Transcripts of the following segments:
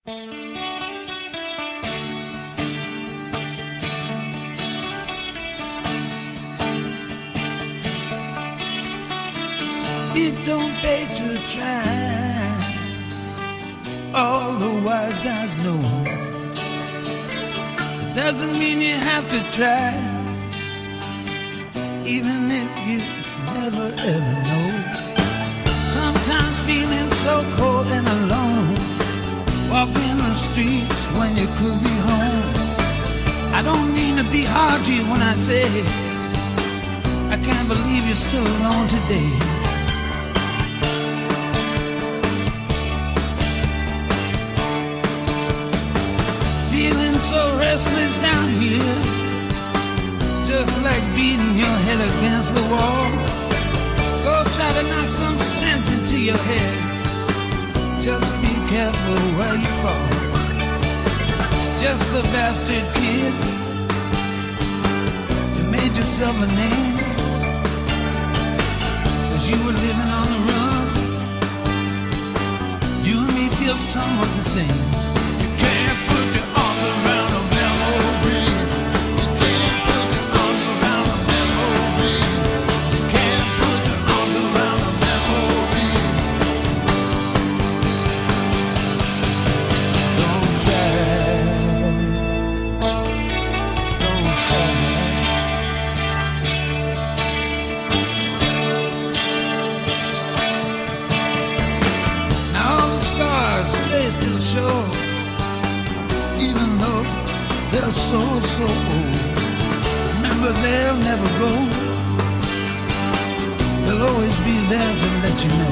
It don't pay to try. All the wise guys know. It doesn't mean you have to try, even if you never ever know. Sometimes feeling so cold and alone, walking the streets when you could be home. I don't mean to be hard to you when I say I can't believe you're still alone today. Feeling so restless down here, just like beating your head against the wall. Go try to knock some sense into your head. Just be careful where you fall. Just a bastard kid, you made yourself a name, 'cause you were living on the run. You and me feel somewhat the same. You can't put your arms around a memory. You can't put your arms around a memory. You can't put your arms around a memory. Don't try. Don't try. Now all the scars, they still show, even though they're so, so old. Remember, they'll never go. They'll always be there to let you know.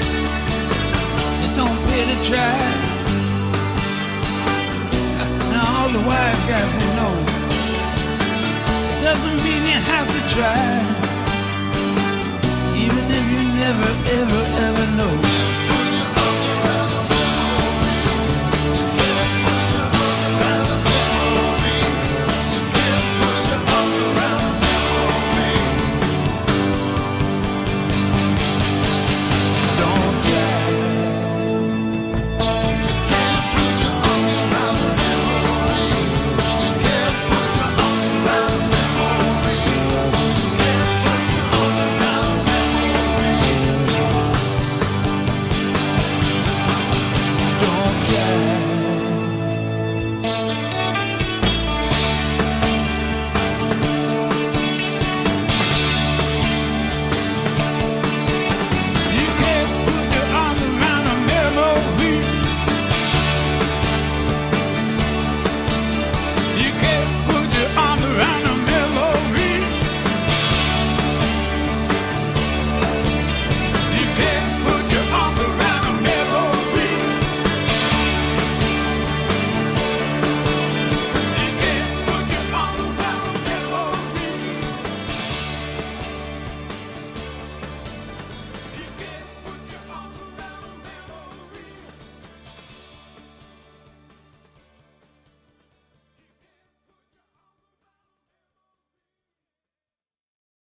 It don't pay to try. Now all the wise guys, they know. It doesn't mean you have to try, even if you never, ever, ever know. Don't try.